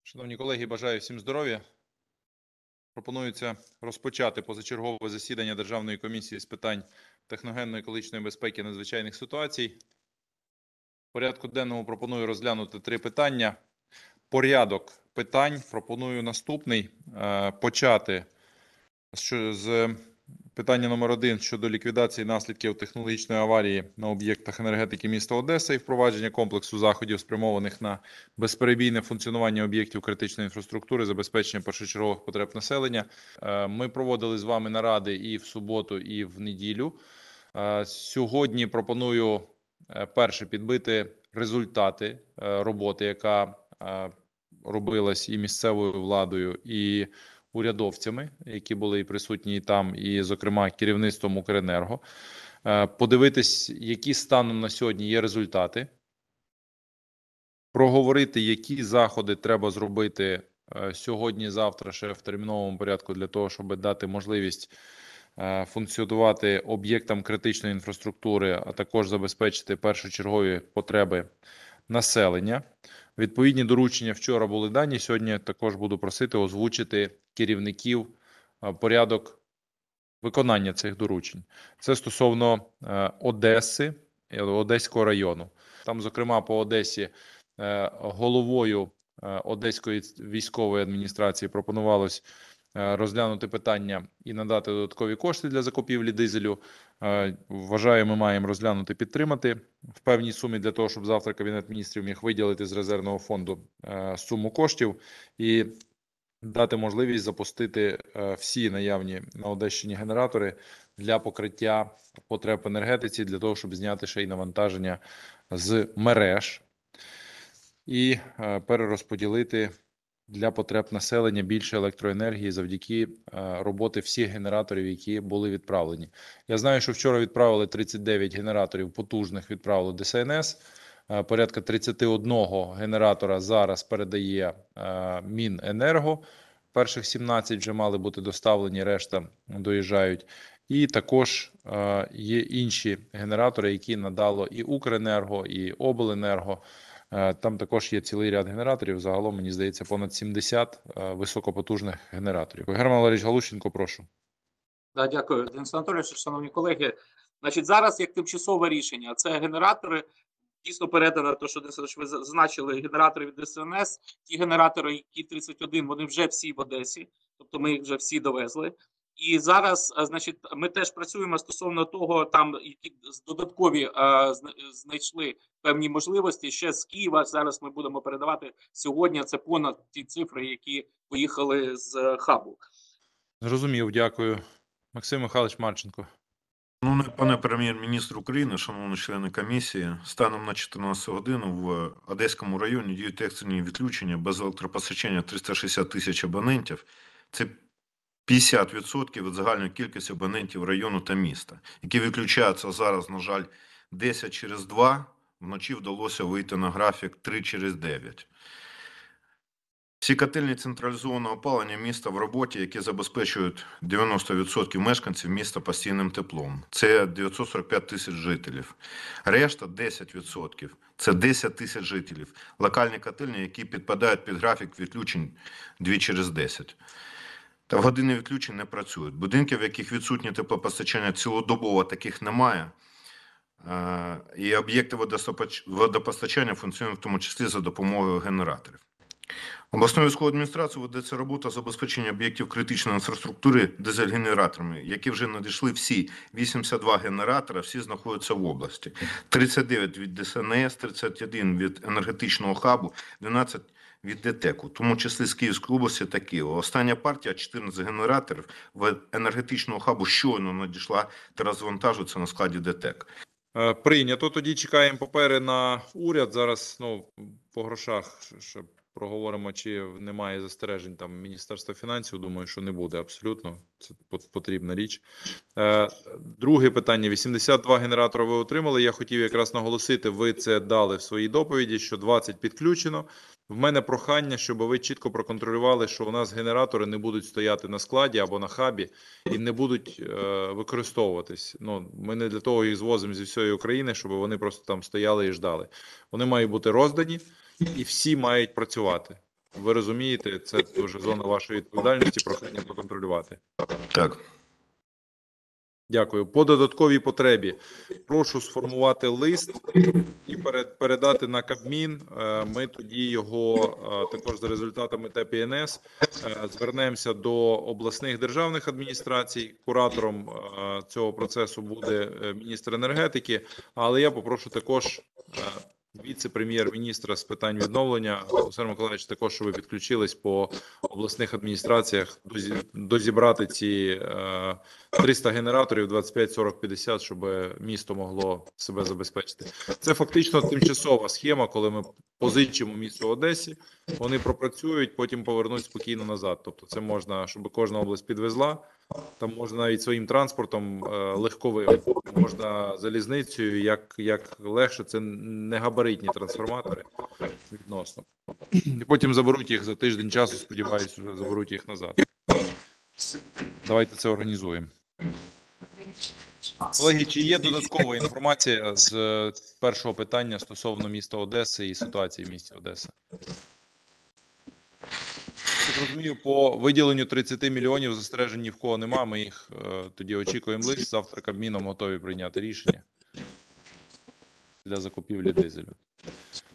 Шановні колеги, бажаю всім здоров'я. Пропонується розпочати позачергове засідання Державної комісії з питань техногенно-екологічної безпеки і надзвичайних ситуацій. В порядку денному пропоную розглянути 3 питання. Порядок питань пропоную наступний. Почати з питання номер 1 щодо ліквідації наслідків технологічної аварії на об'єктах енергетики міста Одеса і впровадження комплексу заходів, спрямованих на безперебійне функціонування об'єктів критичної інфраструктури, забезпечення першочергових потреб населення. Ми проводили з вами наради і в суботу, і в неділю. Сьогодні пропоную перше підбити результати роботи, яка робилась і місцевою владою, і урядовцями, які були і присутні і там, і, зокрема, керівництвом Укренерго. Подивитись, які станом на сьогодні є результати. Проговорити, які заходи треба зробити сьогодні, завтра, ще в терміновому порядку для того, щоб дати можливість функціонувати об'єктам критичної інфраструктури, а також забезпечити першочергові потреби населення. Відповідні доручення вчора були дані, сьогодні також буду просити озвучити керівників порядок виконання цих доручень. Це стосовно Одеси, Одеського району. Там, зокрема, по Одесі головою Одеської військової адміністрації пропонувалось розглянути питання і надати додаткові кошти для закупівлі дизелю. Вважаю, ми маємо розглянути, підтримати в певній сумі для того, щоб завтра Кабінет Міністрів міг виділити з резервного фонду суму коштів і дати можливість запустити всі наявні на Одещині генератори для покриття потреб в енергетиці, для того, щоб зняти ще й навантаження з мереж і перерозподілити для потреб населення більше електроенергії завдяки роботи всіх генераторів, які були відправлені. Я знаю, що вчора відправили 39 генераторів потужних, відправили ДСНС. Порядка 31 генератора зараз передає Міненерго. Перших 17 вже мали бути доставлені, решта доїжджають. І також є інші генератори, які надало і Укренерго, і Обленерго. Там також є цілий ряд генераторів, загалом, мені здається, понад 70 високопотужних генераторів. Герман Валерійович Галущенко, прошу. Да, дякую, Денис Анатолійович, шановні колеги. Значить, зараз як тимчасове рішення, це генератори, дійсно передано, то, що Денис Анатолійович, ви зазначили, генератори від ДСНС, ті генератори, які 31, вони вже всі в Одесі, тобто ми їх вже всі довезли. І зараз, значить, ми теж працюємо стосовно того, там які додаткові знайшли певні можливості. Ще з Києва зараз ми будемо передавати сьогодні. Це понад ті цифри, які поїхали з хабу. Зрозумів, дякую. Максим Михайлович Марченко. Шановний пане прем'єр-міністр України, шановні члени комісії, станом на 14 годину в Одеському районі діють екстрені відключення без електропостачання 360 тисяч абонентів. Це 50% від загальної кількості абонентів району та міста, які відключаються зараз, на жаль, 10 через 2, вночі вдалося вийти на графік 3 через 9. Всі котельні централізованого опалення міста в роботі, які забезпечують 90% мешканців міста постійним теплом. Це 945 тисяч жителів. Решта 10%. Це 10 тисяч жителів. Локальні котельні, які підпадають під графік відключень 2 через 10. Та в години відключень не працюють. Будинків, в яких відсутнє теплопостачання цілодобово, таких немає. І об'єкти водопостачання функціонують в тому числі за допомогою генераторів. Обласною військовою адміністрацією ведеться робота забезпечення об'єктів критичної інфраструктури дизель-генераторами, які вже надійшли всі. 82 генератора, всі знаходяться в області. 39 від ДСНС, 31 від енергетичного хабу, 12 від ДТЕКу, в тому числі з Київської області та Києва. Остання партія, 14 генераторів в енергетичного хабу щойно надійшла та розвантажується на складі ДТЕК. Прийнято. Тоді чекаємо папери на уряд. Зараз по грошах ще проговоримо, чи немає застережень там Міністерства фінансів. Думаю, що не буде абсолютно. Це потрібна річ. Друге питання. 82 генератори ви отримали. Я хотів якраз наголосити, ви це дали в своїй доповіді, що 20 підключено. В мене прохання, щоб ви чітко проконтролювали, що у нас генератори не будуть стояти на складі або на хабі і не будуть використовуватись. Ми не для того їх звозимо зі всієї України, щоб вони просто там стояли і ждали. Вони мають бути роздані і всі мають працювати. ви розумієте, це вже зона вашої відповідальності, прохання проконтролювати. Так. Дякую. По додатковій потребі прошу сформувати лист і передати на Кабмін. Ми тоді його також за результатами ТЕП-НС звернемося до обласних державних адміністрацій. Куратором цього процесу буде міністр енергетики, але я попрошу також віце-прем'єр-міністра з питань відновлення Олександр Миколаївич також, щоб ви підключились по обласних адміністраціях, дозібрати ці 300 генераторів 25, 40, 50, щоб місто могло себе забезпечити. Це фактично тимчасова схема, коли ми позичимо місту Одесі, вони пропрацюють, потім повернуть спокійно назад. Тобто це можна, щоб кожна область підвезла, там можна навіть своїм транспортом легковим, можна залізницею, як легше, це не габаритні трансформатори відносно. І потім заберуть їх за тиждень часу, сподіваюся, вже заберуть їх назад. Давайте це організуємо. Колеги, чи є додаткова інформація з першого питання стосовно міста Одеси і ситуації в місті Одеса? Я розумію, по виділенню 30 мільйонів застережень ні в кого нема, ми їх тоді очікуємо лист, завтра Кабміном готові прийняти рішення для закупівлі дизелю.